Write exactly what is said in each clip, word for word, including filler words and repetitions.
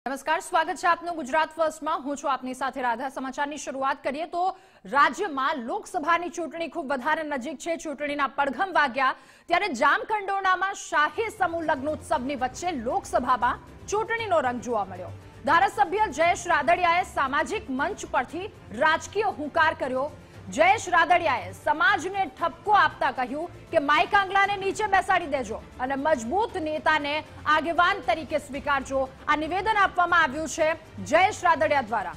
નમસ્કાર, સ્વાગત છે આપનું ગુજરાત ફર્સ્ટમાં। હું છું આપની સાથે રાધા। સમાચારની શરૂઆત કરીએ તો રાજ્યમાં લોકસભાની ચૂંટણી ખૂબ વધારે નજીક છે। ચૂંટણીના પડઘમ વાગ્યા ત્યારે જામકંડોરણામાં શાહી સમૂહ લગ્નોત્સવની વચ્ચે લોકસભામાં ચૂંટણીનો રંગ જોવા મળ્યો। ધારાસભ્ય જયેશ રાદડિયાએ સામાજિક મંચ પરથી રાજકીય હુંકાર કર્યો। જયેશ રાદડિયાએ સમાજને ઠપકો આપતા કહ્યું કે માઈક આંગલાને નીચે બેસાડી દેજો અને મજબૂત નેતાને આગેવાન તરીકે સ્વીકારજો। આ નિવેદન આપવામાં આવ્યું છે જયેશ રાદડિયા દ્વારા।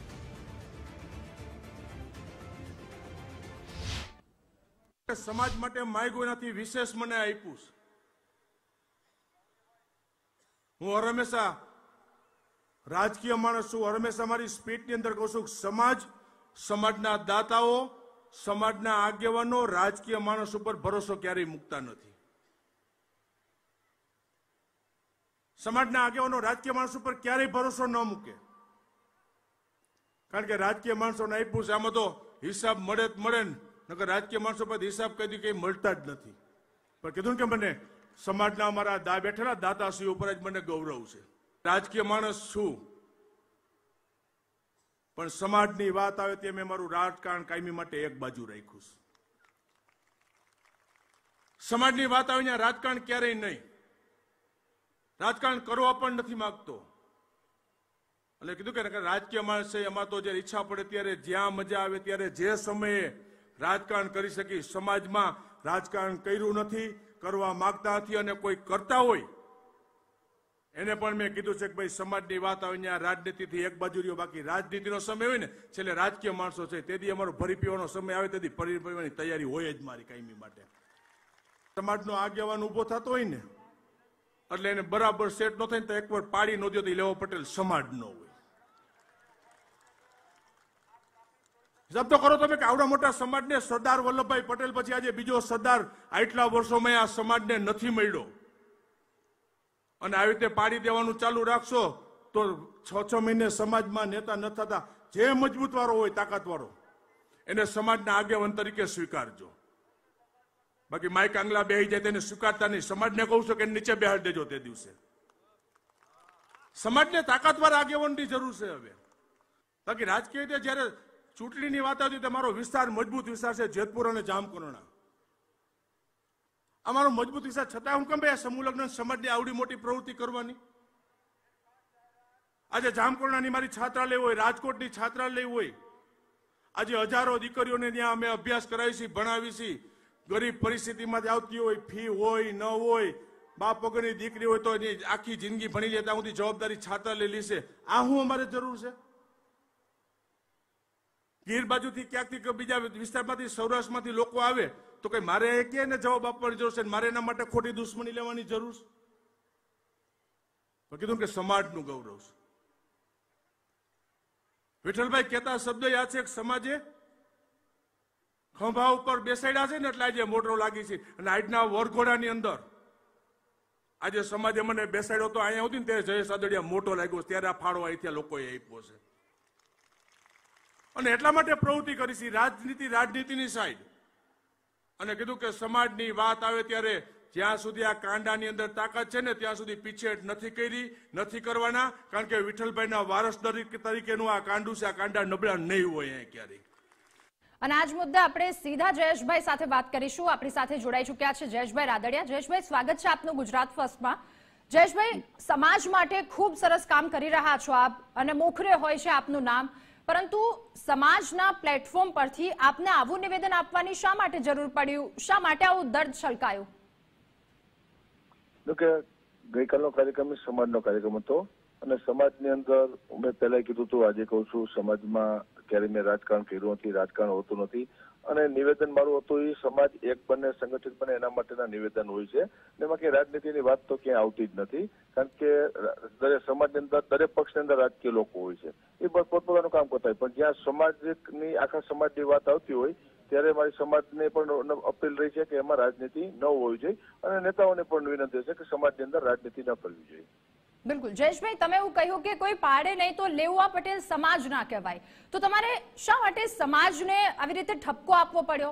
સમાજ માટે માઈક એનાથી વિશેષ મને આપ્યું। હું હંમેશા રાજકીય માણસ છું। હંમેશા મારી સ્પીચની અંદર કહું છું સમાજ, સમાજના દાતાઓ, સમાજના આગેવાનો રાજકીય માણસ ઉપર ભરોસો ક્યારેય મૂકતા નથી। સમાજના આગેવાનો રાજકીય માણસ ઉપર ક્યારેય ભરોસો ન મૂકે, કારણ કે રાજકીય માણસોને આપ્યું છે આમાં તો હિસાબ મળે જ મળે ને, નકર રાજકીય માણસો પર હિસાબ કદી કઈ મળતા જ નથી। પણ કીધું કે મને સમાજના અમારા દા બેઠેલા દાતાશ્રી ઉપર જ મને ગૌરવ છે। રાજકીય માણસ છું, પણ સમાજની વાત આવે તે મેં મારું રાજકારણ કાયમી માટે એક બાજુ રાખ્યું છે। સમાજની વાત આવે ત્યાં રાજકારણ ક્યારેય નહીં, રાજકારણ કરવા પણ નથી માંગતો। એટલે કીધું કે રાજકીય માણસ છે એમાં તો જે ઈચ્છા પડે ત્યારે, જ્યાં મજા આવે ત્યારે, જે સમયે રાજકારણ કરી શકી। સમાજમાં રાજકારણ કર્યું નથી, કરવા માંગતા નથી, અને કોઈ કરતા હોય એને પણ મેં કીધું છે કે ભાઈ સમાજની વાત આવે ત્યાં રાજનીતિથી એક બાજુ રહ્યો, બાકી રાજનીતિનો સમય હોય ને છેલ્લે રાજકીય માણસો છે તેથી અમારો ભરી પીવાનો સમય આવે તેથી ભરી પીવાની તૈયારી હોય જ મારી કાયમી માટે। સમાજનો આગેવાન ઉભો થતો હોય ને એટલે એને બરાબર સેટ ન થાય ને તો એકવાર પાડી ન દો તો લેવો પટેલ સમાજ ન હોય। હિસાબ તો કરો તમે કે આવડા મોટા સમાજને સરદાર વલ્લભભાઈ પટેલ પછી આજે બીજો સરદાર આટલા વર્ષોમાં આ સમાજને નથી મળ્યો, અને આવી રીતે પાડી દેવાનું ચાલુ રાખશો તો છ છ મહિને સમાજમાં નેતા ન થતા જે મજબૂત વાળો હોય, તાકાત વાળો, એને સમાજના આગેવાન તરીકે સ્વીકારજો। બાકી માઈક આંગલા બેહી જાય તેને સ્વીકારતા નહીં। સમાજને કહું છું કે નીચે બેહાડી દેજો તે દિવસે। સમાજને તાકાતવાર આગેવાનની જરૂર છે હવે। બાકી રાજકીય રીતે જયારે ચૂંટણીની વાત આવતી તો મારો વિસ્તાર મજબૂત વિસ્તાર છે જેતપુર અને જામકંડોરણા। અમારો મજબૂત વિસ્તાર છતાં હું કેમ ભાઈ સમૂહ લગ્ન સમાજની આવડી મોટી પ્રવૃત્તિ કરવાની? આજે જામકંડોરણાની મારી છાત્રાલય હોય, રાજકોટની છાત્રાલય હોય, આજે હજારો દીકરીઓને ત્યાં અમે અભ્યાસ કરાવી છીએ, ભણાવી છીએ। ગરીબ પરિસ્થિતિમાંથી આવતી હોય, ફી હોય ન હોય, બાપ વગરની દીકરી હોય તો આખી જિંદગી ભણી લે ત્યાં સુધી જવાબદારી છાત્રાલય લેશે। આ હું અમારે જરૂર છે? ગીર બાજુથી ક્યાંકથી બીજા વિસ્તારમાંથી, સૌરાષ્ટ્રમાંથી લોકો આવે તો કઈ મારે ક્યાંય જવાબ આપવાની જરૂર છે? મારે એના માટે ખોટી દુશ્મની લેવાની જરૂર છે? કીધું કે સમાજનું ગૌરવ છે। વિઠ્ઠલભાઈ કહેતા શબ્દ યાદ છે કે સમાજે ખંભા ઉપર બેસાડ્યા છે ને એટલે આજે મોટરો લાગી છે, અને આજના વરઘોડાની અંદર આજે સમાજે મને બેસાડ્યો તો અહીંયા આવતી ને ત્યારે જયેશ રાદડિયા મોટો લાગ્યો, ત્યારે આ ફાળો અહીંથી લોકોએ આપ્યો છે। અને એટલા માટે પ્રવૃત્તિ કરી છે રાજનીતિ રાજનીતિની સાઈડ, અને કીધું કે સમાજની વાત આવે ત્યારે જ્યાં સુધી આ કાંડાની અંદર તાકાત છે ને ત્યાં સુધી પીછેહટ નથી કરી, નથી કરવાના, કારણ કે વિઠ્ઠલભાઈના વારસ તરીકેનું આ કાંડું છે। આ કાંડા નબળા નહીં હોય અહીંયા ક્યારેય। અને આજ મુદ્દે આપણે સીધા જયેશભાઈ સાથે વાત કરીશું। આપણી સાથે જોડાઈ ચૂક્યા છે જયેશભાઈ રાદડિયા। જયેશભાઈ, સ્વાગત છે આપનું ગુજરાત ફર્સ્ટમાં। જયેશભાઈ, સમાજ માટે ખૂબ સરસ કામ કરી રહ્યા છો આપ, અને મોખરે હોય છે આપનું નામ, પરંતુ સમાજના પ્લેટફોર્મ પરથી આપને આવું નિવેદન આપવાની શા માટે જરૂર પડ્યું? શા માટે આવું દર્દ છલકાયું? કે ગઈકાલનો કાર્યક્રમ સમાજનો કાર્યક્રમ હતો, અને સમાજની અંદર મેં પહેલા કીધું હતું, આજે કહું છું, સમાજમાં ક્યારે મેં રાજકારણ કર્યું નથી, રાજકારણ હોતું નથી, અને નિવેદન મારું હતું એ સમાજ એક બને, સંગઠિત બને એના માટેના નિવેદન હોય છે। એમાં કઈ રાજનીતિની વાત તો ક્યાંય આવતી જ નથી, કારણ કે દરેક સમાજની અંદર, દરેક પક્ષની અંદર રાજકીય લોકો હોય છે, એ પોતપોતાનું કામ કરતા હોય, પણ જ્યાં સમાજની આખા સમાજની વાત આવતી હોય ત્યારે મારી સમાજને પણ અપીલ રહી છે કે એમાં રાજનીતિ ન હોવી જોઈએ, અને નેતાઓને પણ વિનંતી છે કે સમાજની અંદર રાજનીતિ ન કરવી જોઈએ। બિલકુલ જયેશભાઈ, તમે એવું કહ્યું કે કોઈ પાડે નહીં તો લેઉવા પટેલ સમાજ ના કહેવાય, તો તમારે શા માટે સમાજને આવી રીતે ઠપકો આપવો પડ્યો?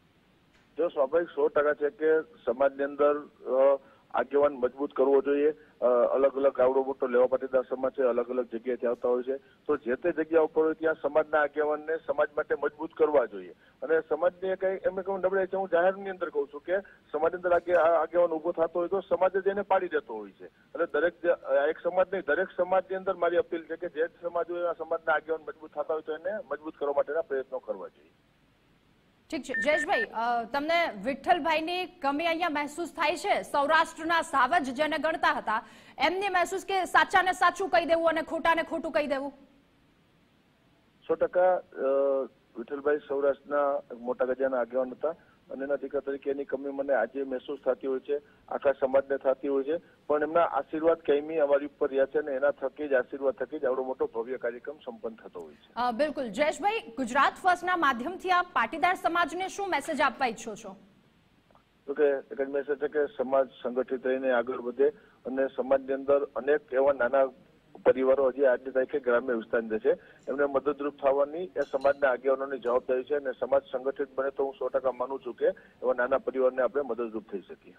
જો સ્વાભાવિક સો ટકા છે કે સમાજની અંદર આગેવાન મજબૂત કરવો જોઈએ, અલગ અલગ આવડો મોટો લેવા પાટીદાર સમાજ છે, અલગ અલગ જગ્યાએથી આવતા હોય છે, તો જે તે જગ્યા ઉપર હોય ત્યાં સમાજના આગેવાનને સમાજ માટે મજબૂત કરવા જોઈએ. અને સમાજને કઈ એમ કહું નબળાઈ છે, હું જાહેરની અંદર કહું છું કે સમાજની અંદર આગેવાન ઉભો થતો હોય તો સમાજ જ એને પાડી દેતો હોય છે. એટલે દરેક એક સમાજ નહીં, દરેક સમાજની અંદર મારી અપીલ છે કે જે સમાજ હોય આ સમાજના આગેવાન મજબૂત થતા હોય તો એને મજબૂત કરવા માટેના પ્રયત્નો કરવા જોઈએ. ઠીક છે જયેશભાઈ, તમને વિઠ્ઠલભાઈની કમી અહીંયા મહેસૂસ થાય છે? સૌરાષ્ટ્રના સાવજ જેને ગણતા હતા એમને મહેસૂસ કે સાચાને સાચું કહી દેવું અને ખોટાને ખોટું કહી દેવું? સો ટકા વિઠ્ઠલભાઈ સૌરાષ્ટ્રના મોટા ગજાના આગેવાન હતા અને એના દીકરા તરીકે એની કમી મને આજે મહેસૂસ થતી હોય છે, આખા સમાજને થતી હોય છે. પણ એમના આશીર્વાદ કાયમી અમારી ઉપર રહ્યા છે અને એના થકી જ આશીર્વાદ થકી જ આવડો મોટો ભવ્ય કાર્યક્રમ સંપન્ન થતો હોય છે. બિલકુલ. જયેશભાઈ, ગુજરાત ફર્સ્ટના માધ્યમથી આપ પાટીદાર સમાજને શું મેસેજ આપવા ઈચ્છો છો? તો કે એક જ મેસેજ છે કે સમાજ સંગઠિત રહીને આગળ વધે અને સમાજની અંદર અનેક એવા નાના પરિવારો હજી આજની તારીખે ગ્રામ્ય વિસ્તારની છે, એમને મદદરૂપ થવાની એ સમાજના આગેવાનોની જવાબદારી છે અને સમાજ સંગઠિત બને તો હું સો ટકા માનું છું કે એવા નાના પરિવારને આપણે મદદરૂપ થઈ શકીએ.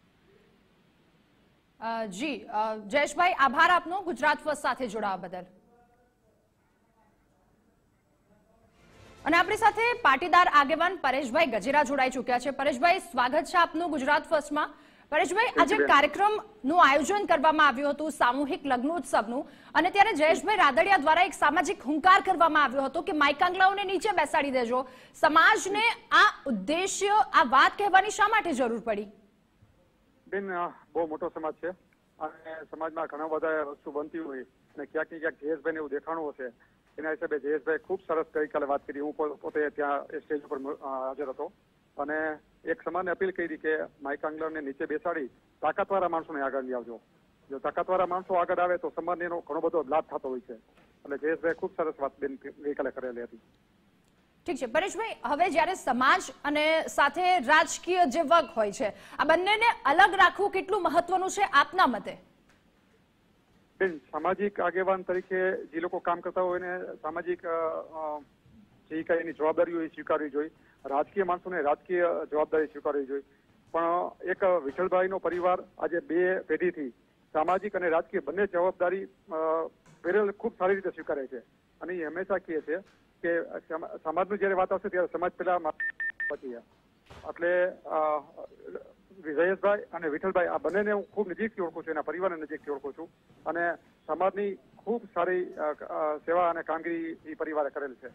જી જયેશભાઈ, આભાર આપનો ગુજરાત ફર્સ્ટ સાથે જોડાવા બદલ. અને આપણી સાથે પાટીદાર આગેવાન પરેશભાઈ ગજેરા જોડાઈ ચૂક્યા છે. પરેશભાઈ, સ્વાગત છે આપનું ગુજરાત ફર્સ્ટમાં. પરેશભાઈ, આજે કાર્યક્રમનું આયોજન કરવામાં આવ્યું હતું સામૂહિક લગ્નોત્સવનું, અને ત્યારે જયેશભાઈ રાદડિયા દ્વારા એક સામાજિક હુંકાર કરવામાં આવ્યો હતો કે માઈકાંગલાઓને નીચે બેસાડી દેજો. સમાજને આ ઉદ્દેશ્ય, આ વાત કહેવાની શા માટે જરૂર પડી? બેન, બહુ મોટો સમાજ છે અને સમાજમાં ઘણા બધા વસ્તુ બનતી હોય અને ક્યાંક ને ક્યાંક જયેશભાઈને એવું દેખાણું હશે. એના હિસાબે જયેશભાઈ ખૂબ સરસ ગઈકાલે વાત કરી. હું પોતે ત્યાં સ્ટેજ ઉપર હાજર હતો અને એક સમાજને અપીલ કરી કે માઈકાંગલાઓને નીચે બેસાડી તાકાતવાળા માણસોને આગળ લઈ આવજો. જો તાકાતવાળા માણસો આગળ આવે તો સમાજને એનો ઘણો બધો લાભ થતો હોય છે. એટલે જયેશભાઈ ખૂબ સરસ વાત બેન ગઈકાલે કરેલી હતી. ઠીક છે પરેશભાઈ, હવે જ્યારે સમાજ અને સાથે રાજકીય જે વર્ગ હોય છે, આ બંનેને અલગ રાખવું કેટલું મહત્વનું છે આપના મતે? બેન, સામાજિક આગેવાન તરીકે જે લોકો કામ કરતા હોય ને સામાજિક જે કઈ એની જવાબદારી હોય સ્વીકારવી જોઈએ. રાજકીય માણસોને રાજકીય જવાબદારી સ્વીકારવી જોઈએ. પણ એક વિઠ્ઠલભાઈનો પરિવાર આજે બે પેઢીથી સામાજિક અને રાજકીય બંને જવાબદારી પેરેલ ખૂબ સારી રીતે સ્વીકારે છે અને એ હંમેશા કહે છે કે સમાજનું જયારે વાત આવશે ત્યારે સમાજ પેલા પછી. એટલે જયેશભાઈ અને વિઠ્ઠલભાઈ આ બંનેને હું ખૂબ નજીકથી ઓળખું છું, એના પરિવારને નજીકથી ઓળખું છું અને સમાજની ખૂબ સારી સેવા અને કામગીરી એ પરિવારે કરેલ છે.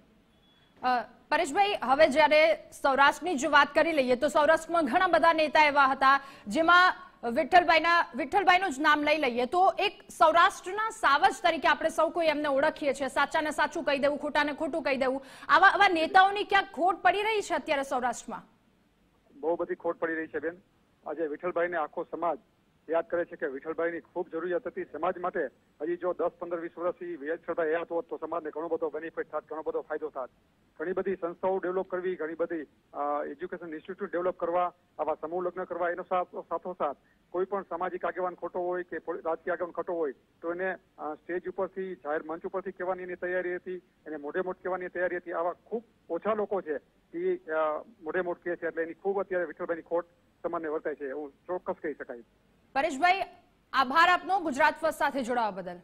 પરેશભાઈ, હવે જ્યારે સૌરાષ્ટ્રની જો વાત કરી લઈએ તો સૌરાષ્ટ્રમાં ઘણા બધા નેતા એવા હતા જેમાં વિઠ્ઠલભાઈના વિઠ્ઠલભાઈનું જ નામ લઈ લઈએ તો એક સૌરાષ્ટ્રના સાવજ તરીકે આપણે સૌ કોઈ એમને ઓળખીએ છીએ. સાચાને સાચું કહી દેવું, ખોટાને ખોટું કહી દેવું, આવા આવા નેતાઓની ક્યાંક ખોટ પડી રહી છે અત્યારે સૌરાષ્ટ્રમાં? બહુ બધી ખોટ પડી રહી છે બેન. આજે વિઠ્ઠલભાઈને આખો સમાજ યાદ કરે છે કે વિઠ્ઠલભાઈની ખૂબ જરૂરિયાત હતી સમાજ માટે. હજી જો દસ પંદર વીસ વર્ષથી વિઠ્ઠલભાઈ યાદ હોત તો સમાજને ઘણો બધો બેનિફિટ થાત, ઘણો બધો ફાયદો થાત. ઘણી બધી સંસ્થાઓ ડેવલપ કરવી, ઘણી બધી એજ્યુકેશન ઇન્સ્ટિટ્યૂટ ડેવલપ કરવા, આવા સમૂહ લગ્ન કરવા, એનો સાથોસાથ કોઈ પણ સામાજિક આગેવાન ખોટો હોય કે રાજકીય આગેવાન ખોટો હોય તો એને સ્ટેજ ઉપરથી જાહેર મંચ ઉપરથી કહેવાની એની તૈયારી હતી, એને મોઢે મોઢ કહેવાની તૈયારી હતી. આવા ખૂબ ઓછા લોકો છે એ મોઢે મોઢ કહે છે. એટલે એની ખૂબ અત્યારે વિઠ્ઠલભાઈની ખોટ સમાજને વર્તાય છે એવું ચોક્કસ કહી શકાય. પરેશભાઈ, આભાર આપનો ગુજરાત ફર્સ્ટ સાથે જોડાવા બદલ.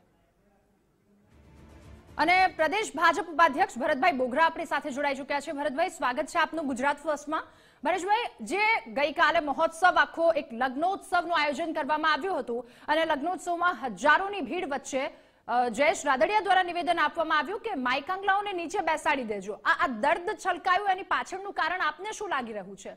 અને પ્રદેશ ભાજપ ઉપાધ્યક્ષ ભરતભાઈ બોગરા આપણી સાથે જોડાઈ ચૂક્યા છે. ભરતભાઈ, સ્વાગત છે આપનું ગુજરાત ફર્સ્ટમાં. ભરેશભાઈ, જે ગઈકાલે મહોત્સવ આખો એક લગ્નોત્સવનું આયોજન કરવામાં આવ્યું હતું અને લગ્નોત્સવમાં હજારોની ભીડ વચ્ચે જયેશ રાદડિયા દ્વારા નિવેદન આપવામાં આવ્યું કે માઈકાંગલાઓને નીચે બેસાડી દેજો. આ દર્દ છલકાયું, એની પાછળનું કારણ આપને શું લાગી રહ્યું છે?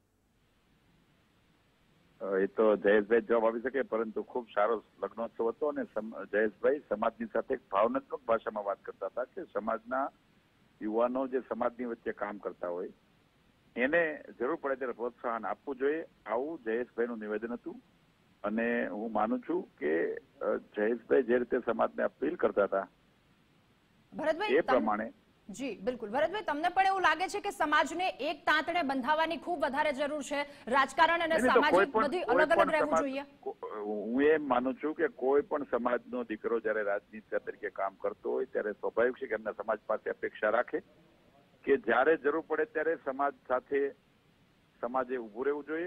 એ તો જયેશભાઈ જવાબ આપી શકે, પરંતુ ખૂબ સારો લગ્નોત્સવ હતો અને જયેશભાઈ સમાજની સાથે ભાવનાત્મક ભાષામાં વાત કરતા હતા કે સમાજના યુવાનો જે સમાજની વચ્ચે કામ કરતા હોય એને જરૂર પડે ત્યારે પ્રોત્સાહન આપવું જોઈએ. આવું જયેશભાઈનું નિવેદન હતું અને હું માનું છું કે જયેશભાઈ જે રીતે સમાજને અપીલ કરતા હતા ભરતભાઈ એ પ્રમાણે. જી બિલકુલ. ભરતભાઈ, તમને પણ એવું લાગે છે કે સમાજને એક તાંતણે બંધાવવાની ખૂબ વધારે જરૂર છે? રાજકારણ અને સામાજિક બધી અલગ અલગ રહેવું જોઈએ? હું એમ માનું છું કે કોઈ પણ સમાજનો દીકરો જયારે રાજનીતિ તરીકે કામ કરતો હોય ત્યારે સ્વાભાવિક છે કે એમના સમાજ પાસે અપેક્ષા રાખે કે જયારે જરૂર પડે ત્યારે સમાજ સાથે સમાજે ઉભું રહેવું જોઈએ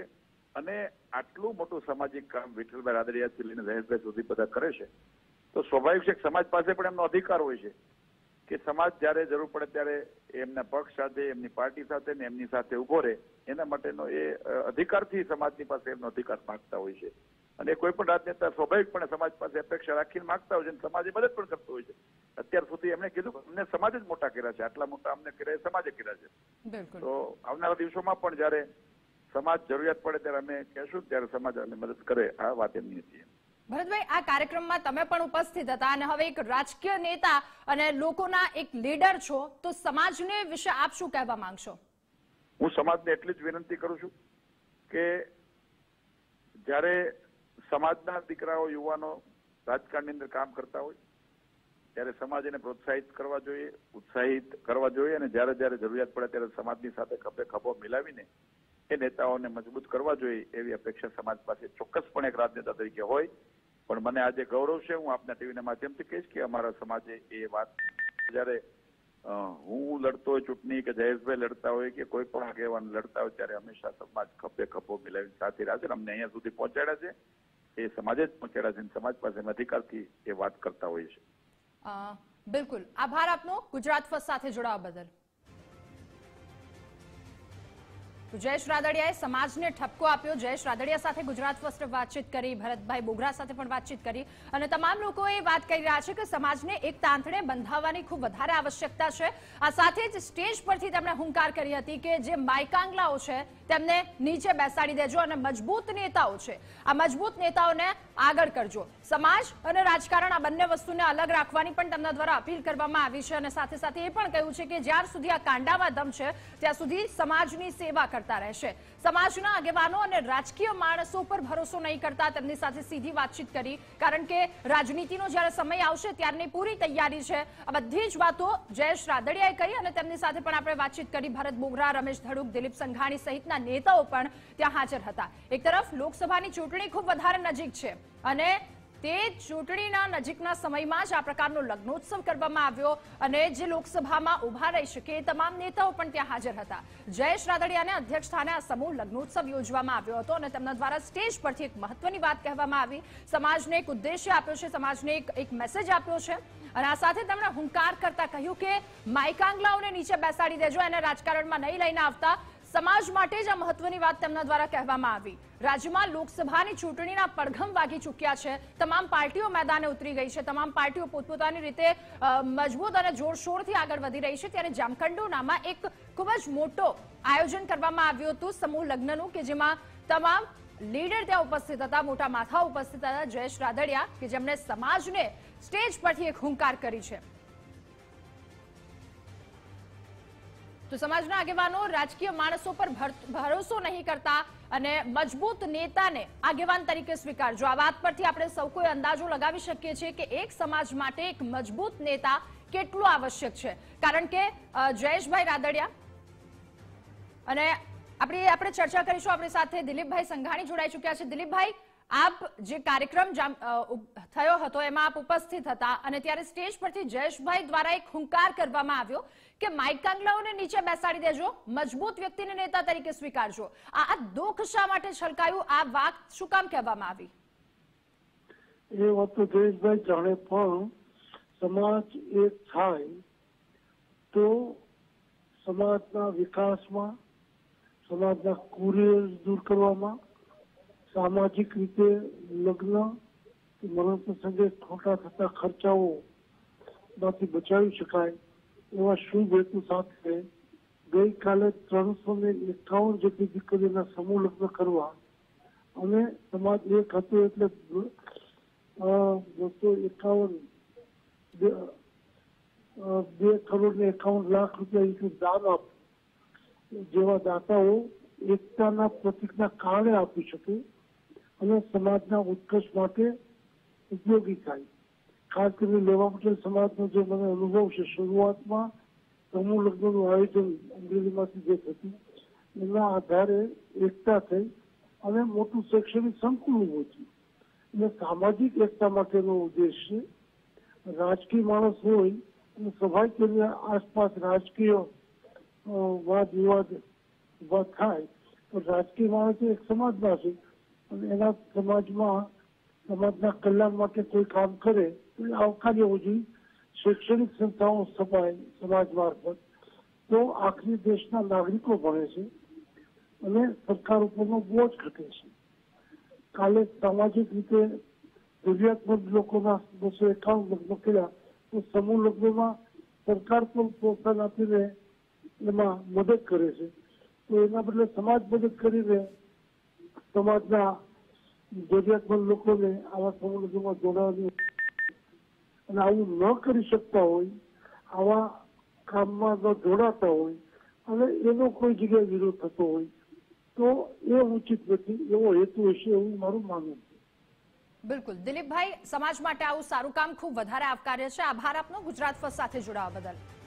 અને આટલું મોટું સામાજિક કામ વિઠ્ઠલભાઈ રાદડિયાથી લઈને જયેશભાઈ સુધી બધા કરે છે તો સ્વાભાવિક છે સમાજ પાસે પણ એમનો અધિકાર હોય છે કે સમાજ જયારે જરૂર પડે ત્યારે એમના પક્ષ સાથે એમની પાર્ટી સાથે ને એમની સાથે ઉભો રહે એના માટેનો એ અધિકારથી સમાજની પાસે એમનો અધિકાર માંગતા હોય છે અને કોઈ પણ રાજનેતા સ્વાભાવિકપણે સમાજ પાસે અપેક્ષા રાખીને માંગતા હોય છે અને સમાજે મદદ પણ કરતો હોય છે. અત્યાર સુધી એમણે કીધું કે અમને સમાજ જ મોટા કર્યા છે, આટલા મોટા અમને કર્યા સમાજે કર્યા છે. તો આવનારા દિવસોમાં પણ જયારે સમાજ જરૂરિયાત પડે ત્યારે અમે કહેશું ત્યારે સમાજ અમને મદદ કરે આ વાત એમની હતી. ભરતભાઈ, આ કાર્યક્રમમાં તમે પણ ઉપસ્થિત હતા અને હવે એક રાજકીય નેતા અને લોકોના એક લીડર છો, તો સમાજને વિશે આપ શું કહેવા માંગશો? હું સમાજને એટલી જ વિનંતી કરું છું કે જ્યારે સમાજના દીકરાઓ યુવાનો રાજકારણની અંદર કામ કરતા હોય ત્યારે સમાજ એને પ્રોત્સાહિત કરવા જોઈએ, ઉત્સાહિત કરવા જોઈએ અને જ્યારે જ્યારે જરૂરિયાત પડે ત્યારે સમાજની સાથે ખભે ખભો મિલાવીને એ નેતાઓને મજબૂત કરવા જોઈએ એવી અપેક્ષા સમાજ પાસે ચોક્કસપણે એક રાજનેતા તરીકે હોય. પણ મને આજે ગૌરવ છે, હું આપના ટીવીના માધ્યમથી કહીશ કે અમારા સમાજે એ વાત જયારે હું લડતો હોય ચૂંટણી કે જયેશભાઈ લડતા હોય કે કોઈ પણ આગેવાન લડતા હોય ત્યારે હંમેશા સમાજ ખભે ખભો મિલાવીને સાથે રહે છે. અમને અહીંયા સુધી પહોંચાડ્યા છે એ સમાજે જ પહોંચાડ્યા છે, સમાજ પાસે અધિકારથી એ વાત કરતા હોય છે. બિલકુલ, આભાર આપનો ગુજરાત ફર્સ્ટ સાથે જોડાવા બદલ. જયેશ રાદડિયાએ સમાજને ઠપકો આપ્યો. જયેશ રાદડિયા સાથે ગુજરાત ફર્સ્ટ વાતચીત કરી, ભરતભાઈ બોગરા સાથે પણ વાતચીત કરી અને તમામ લોકો એ વાત કરી રહ્યા છે કે સમાજને એક તાંતણે બંધાવવાની ખૂબ વધારે આવશ્યકતા છે. આ સાથે જ સ્ટેજ પરથી તેમણે હુંકાર કરી હતી કે જે માયકાંગલાઓ છે તેમને નીચે બેસાડી દેજો અને મજબૂત નેતાઓ છે આ મજબૂત નેતાઓને આગળ કરજો. સમાજ અને રાજકારણ આ બંને વસ્તુને અલગ રાખવાની પણ તેમના દ્વારા અપીલ કરવામાં આવી છે અને સાથે સાથે એ પણ કહ્યું છે કે જ્યાર સુધી આ કાંડામાં દમ છે ત્યાં સુધી સમાજની સેવા કરતા રહેશે. સમાજના આગેવાનો અને રાજકીય માણસો પર ભરોસો નહીં કરતા, તેમની સાથે સીધી વાતચીત કરી, કારણ કે રાજનીતિનો જ્યારે સમય આવશે ત્યારની પૂરી તૈયારી છે. આ બધી જ વાતો જયેશ રાદડિયાએ કહી અને તેમની સાથે પણ આપણે વાતચીત કરી. ભરત બોગરા, રમેશ ધડુક, દિલીપ સંઘાણી સહિતના નેતાઓ પણ ત્યાં હાજર હતા. એક તરફ લોકસભાની ચૂંટણી ખૂબ વધારે નજીક છે અને તે ચૂંટણીના નજીકના સમયમાં જ આ પ્રકારનો લગ્નોત્સવ કરવામાં આવ્યો અને જે લોકસભામાં ઉભા રહી શકે એ તમામ નેતાઓ પણ ત્યાં હાજર હતા. જયેશ રાદડિયાને અધ્યક્ષ સ્થાને આ સમૂહ લગ્નોત્સવ યોજવામાં આવ્યો હતો અને તેમના દ્વારા સ્ટેજ પરથી એક મહત્વની વાત કહેવામાં આવી. સમાજને એક ઉદ્દેશ્ય આપ્યો છે, સમાજને એક એક મેસેજ આપ્યો છે અને આ સાથે તેમણે હુંકાર કરતા કહ્યું કે માયકાંગલાઓને નીચે બેસાડી દેજો, એને રાજકારણમાં નહીં લઈને આવતા. સમાજ માટે જ આ મહત્વની વાત તેમના દ્વારા કહેવામાં આવી. રાજ્યમાં લોકસભાની ચૂંટણીના પડઘમ વાગી ચૂક્યા છે. તમામ પાર્ટીઓ મેદાને ઉતરી ગઈ છે. તમામ પાર્ટીઓ પોતપોતાની રીતે મજબૂત અને જોરશોરથી આગળ વધી રહી છે. ત્યારે જામકંડોનામાં એક ખૂબ જ મોટો આયોજન કરવામાં આવ્યું હતું સમૂહ લગ્નનું, કે જેમાં તમામ લીડર ત્યાં ઉપસ્થિત હતા, મોટા માથા ઉપસ્થિત હતા. જયેશ રાદડિયા કે જેમણે સમાજને સ્ટેજ પરથી એક હુંકાર કરી છે. તો સમાજના આગેવાનો રાજકીય માણસો પર ભરોસો નહીં કરતા અને મજબૂત નેતાને આગેવાન તરીકે સ્વીકારજો. આ વાત પરથી આપણે સૌ કોઈ અંદાજો લગાવી શકીએ છીએ કે એક સમાજ માટે એક મજબૂત નેતા કેટલું આવશ્યક છે. કારણ કે જયેશભાઈ રાદડિયા અને આપણે આપણે ચર્ચા કરીશું. આપણી સાથે દિલીપભાઈ સંઘાણી જોડાઈ ચૂક્યા છે. દિલીપભાઈ, આપ જે કાર્યક્રમ થયો હતો એમાં આપ ઉપસ્થિત હતા અને ત્યારે સ્ટેજ પરથી જયેશભાઈ દ્વારા એક હુંકાર કરવામાં આવ્યો કે માયકાંગલાઓને નીચે બેસાડી દેજો, મજબૂત વ્યક્તિને નેતા તરીકે સ્વીકારજો. આ દુઃખ શા માટે છલકાયું? આ વાત શું કામ કહેવામાં આવી? એ વાત તો જયેશભાઈ જાણે, પણ સમાજ એક થાય તો સમાજના વિકાસમાં, સમાજના કુરિયર દૂર કરવામાં, સામાજિક રીતે લગ્ન મરણ પ્રસંગે ખોટા થતા ખર્ચાઓ માંથી બચાવી શકાય એવા શુભ હેતુ સાથે ગઈકાલે ત્રણસો ને એકાવન જેટલી દીકરીઓના સમૂહ લગ્ન કરવા અને સમાજ એક હતો એટલે બસો એકાવન બે કરોડ ને એકાવન લાખ રૂપિયા એટલું દાન આપ્યું જેવા દાતાઓ એકતાના પ્રતિકના કારણે આપી શકે અને સમાજના ઉત્કર્ષ માટે ઉપયોગી થાય. ખાસ કરીને લેવા પટેલ સમાજનો જે મને અનુભવ છે, શરૂઆતમાં સમૂહ લગ્નનું આયોજન અમરેલીમાંથી જે થતું એના આધારે એકતા થઈ અને મોટું શૈક્ષણિક સંકુલ ઉભું થયું. અને સામાજિક એકતા માટેનો ઉદ્દેશ છે. રાજકીય માણસ હોય અને સ્વાભાવિક રીતે આસપાસ રાજકીય વાદ વિવાદ ઉભા થાય પણ રાજકીય માણસ એક સમાજમાં છે અને એના સમાજમાં સમાજના કલ્યાણ માટે કોઈ કામ કરે તો એ આવકાર્ય હોવું જોઈએ. શૈક્ષણિક સંસ્થાઓ સ્થપાય સમાજ મારફત તો આખરી દેશના નાગરિકો ભણે છે અને સરકાર ઉપરનો બોજ ઘટે છે. કાલે સામાજિક રીતે જરૂરિયાતમંદ લોકોના બસો એકાવન લગ્ન કર્યા તો સમૂહ લગ્નમાં સરકાર પણ પ્રોત્સાહન આપીને એમાં મદદ કરે છે. તો એના બદલે સમાજ મદદ કરીને સમાજના જરૂરિયાતમંદ લોકોને આવા સમૂહ લગ્નમાં જોડાવાની અને આવું ન કરી શકતા હોય, આવા કામમાં ન જોડાતા હોય અને એનો કોઈ જગ્યાએ વિરોધ થતો હોય તો એ ઉચિત નથી, એવો હેતુ હશે એવું મારું માનવું છે. બિલકુલ દિલીપભાઈ, સમાજ માટે આવું સારું કામ ખૂબ વધારે આવકાર્ય છે. આભાર આપનો ગુજરાત ફર્સ્ટ સાથે જોડાવા બદલ.